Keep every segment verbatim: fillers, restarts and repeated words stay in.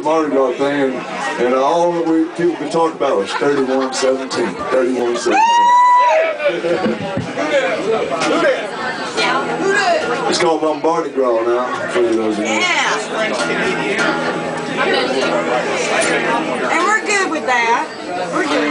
Mardi Gras thing, and, and all that we people could talk about was thirty-one seventeen. thirty-one seventeen. It's called Mardi Gras now, for those of you. Yeah. And we're good with that. We're good.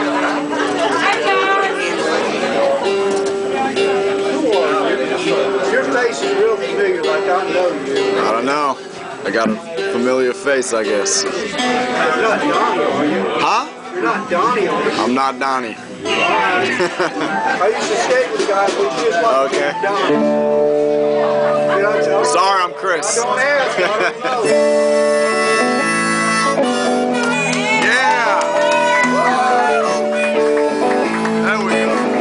Your face is real familiar, like I know you. I don't know. I got a familiar face, I guess. You're not Donnie, are you? Huh? You're not Donnie, are you? I'm not Donnie. I used to skate with guys who just like Okay. Donnie. Did I tell you? Sorry, I'm Chris. Don't ask, I don't know. Yeah! There we go.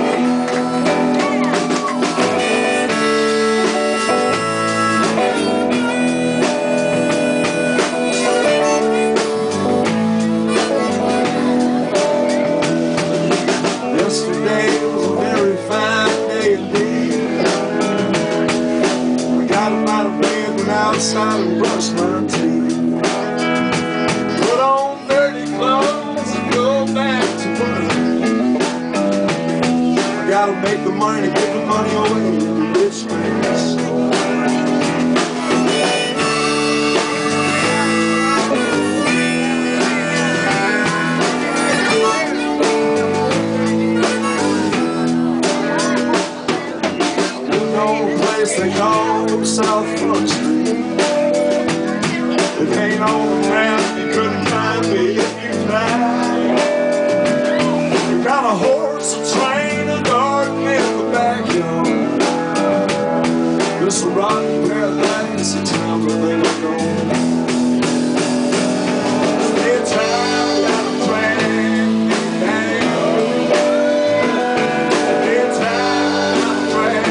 Yesterday was a very fine day indeed. I got up out of bed, went outside and brushed my teeth. Put on dirty clothes and go back to work. I gotta make the money, give the money away in the rich man's store. They call South Front Street. It ain't on the map, you couldn't find me if you tried. You got a horse, a train, a garden in the backyard. This a rotten paradise, a town where they don't know. In time, got a train, down. In time, got a train.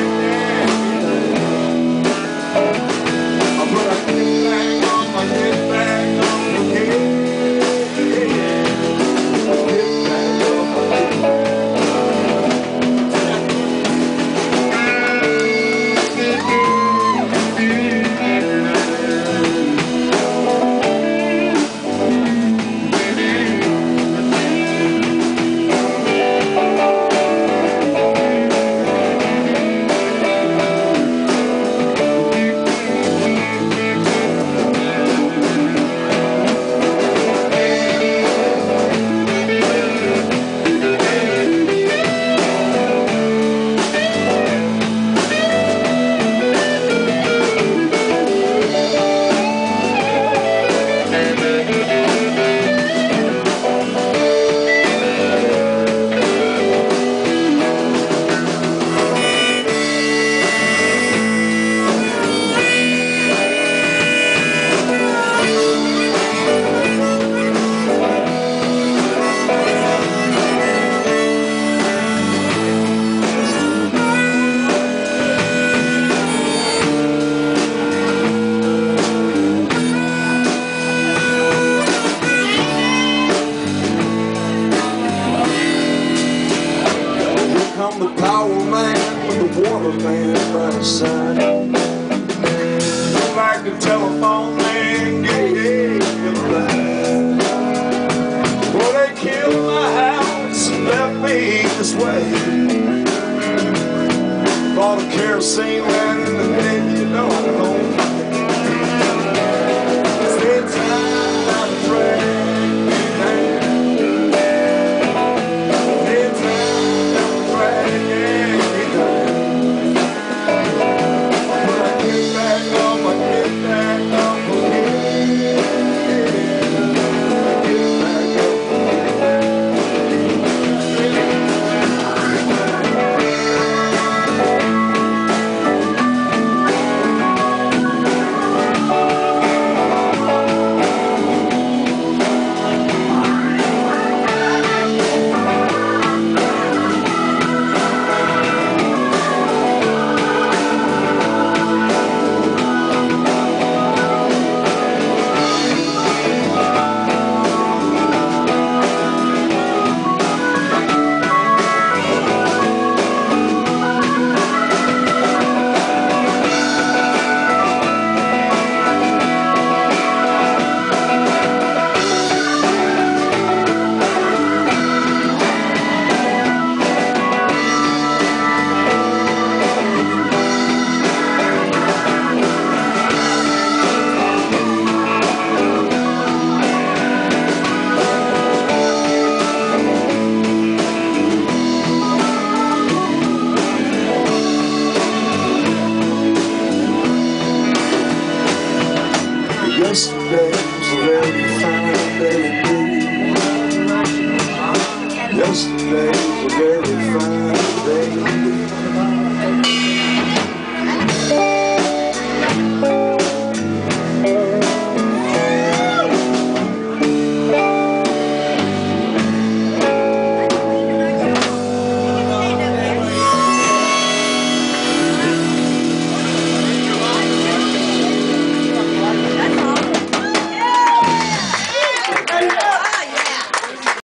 The power man with the water man by his side. Like the telephone man gave him life. Well, they killed my house and left me this way. Bought a kerosene man in the day, you know I don't. Spend time on the train. very fine day. Yesterday's a very fine day.